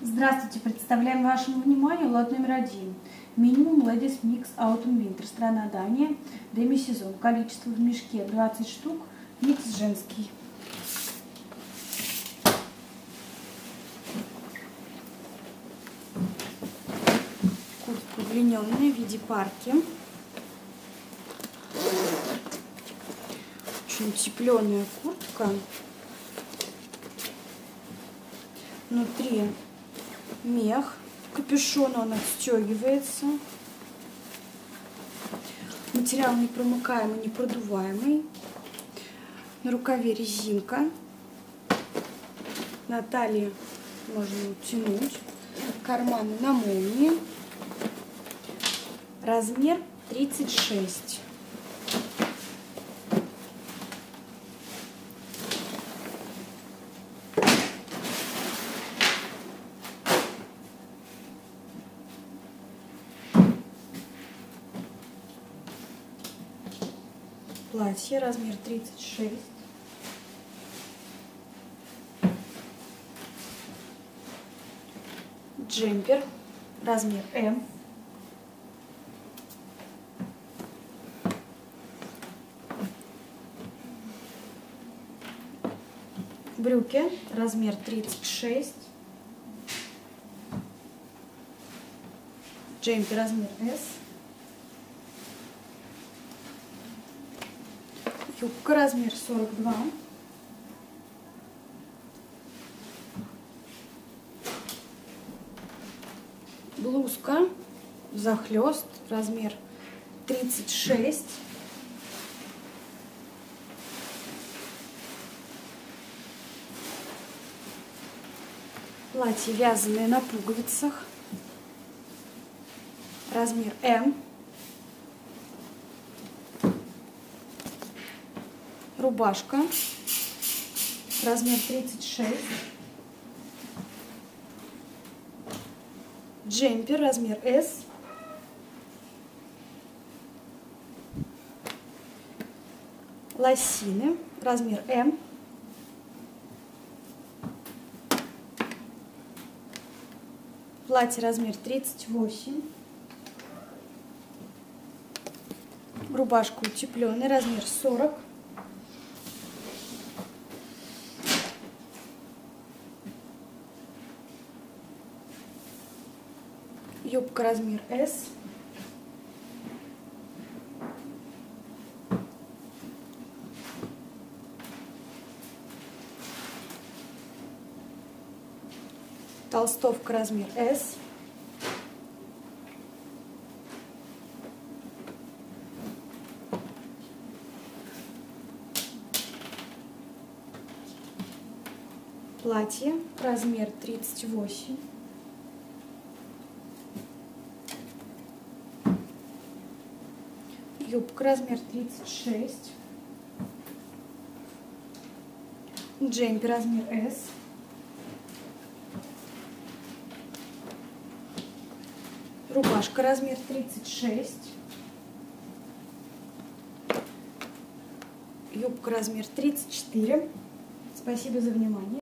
Здравствуйте! Представляем вашему вниманию лот номер 1. Минимум Ladies Mix Autumn Winter. Страна Дания. Демисезон. Количество в мешке 20 штук. Микс женский. Куртка удлиненная в виде парки. Очень утепленная куртка. Внутри мех, капюшон, он отстегивается. Материал непромокаемый, непродуваемый. На рукаве резинка. На талии можно утянуть. Карманы на молнии. Размер 36. Платье, размер 36. Джемпер, размер М. Брюки, размер 36. Джемпер, размер S. Юбка, размер 42. Блузка захлест, размер 36. Платье вязаное на пуговицах, размер М. Рубашка, размер 36. Джемпер, размер S. Лосины, размер М. Платье, размер 38. Рубашка утепленная, размер 40. Юбка, размер S. Толстовка, размер S. Платье, размер 38. Юбка, размер 36. Джемпер, размер S. Рубашка, размер 36. Юбка, размер 34. Спасибо за внимание.